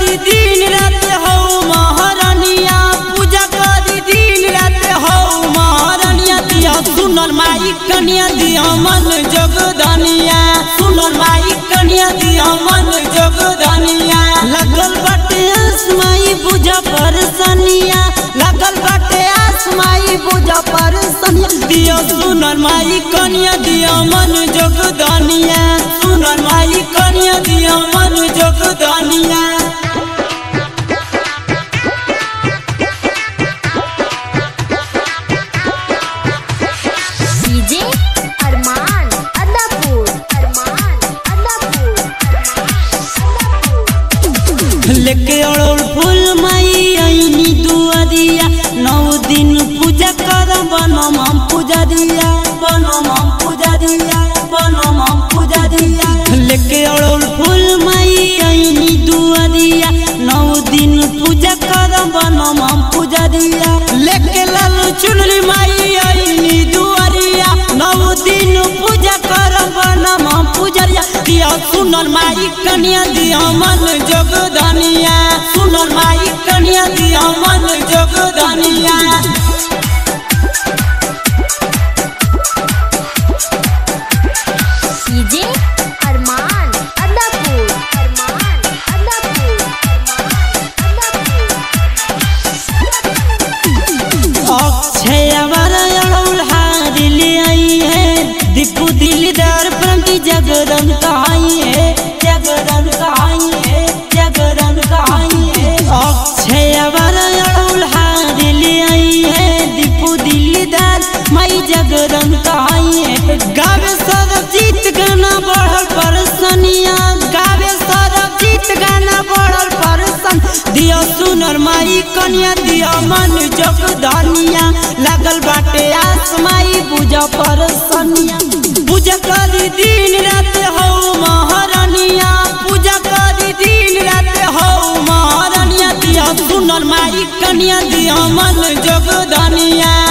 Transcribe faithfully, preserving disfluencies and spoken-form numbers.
करी दिन रात हो महारानिया पूजा करी दिन रात हो महारानिया दिया सुनर माई कन्या दिया मन जगदानिया सुनर माई कन्या दिया मन जगदानिया लगल बाटे आसमाई पूजा परसनिया लगल बाटे आसमाई पूजा परसनिया दिया सुनर माई कन्या दिया मन जगदानिया सुनर माई कन्या दिया मन जगदानिया डीजे अरमान अदापुर अरमान अदापुर लेके अड़ोल फूल माई आईनी दुआरिया नौ दिन पूजा कर बनम हम पूजा दिया बनम हम पूजा दिया बनम हम पूजा दिया लेके अड़ोल फूल माई आईनी दुआरिया नौ दिन पूजा कर बनम हम पूजा दिया लेके लाल चुनरी माई आईनी दुआरिया नौ दिन पूजा कर बनम हम पूजरिया दिया सुनर माई कन्या दिया मन जगदानिया सुनर माई कन्या दिया मन जगदानिया डीजे अरमान अदापुर अरमान अदापुर अक्षय हमारा अड़ौल हारी ले आई है दीपू दिलदार प्रति जगरन कहाई है जगरन कहाई है जगरन कहाई है अक्षय हमारा अड़ौल हारी ले आई है दीपू दिलदार माई जगरन कहाई है गावे सरजीत गाना बढ़ल परसनिया गावे सरजीत गाना बढ़ल परसन दिया सुनर माई कन्या दिया मन जगदानिया लागल बाटे आसमाई पूजा परसनिया पूजा करी दिन रात हो महारानिया पूजा करी दिन रात हो महारानिया दिया सुनर माई कन्या दिया मन जगदानिया।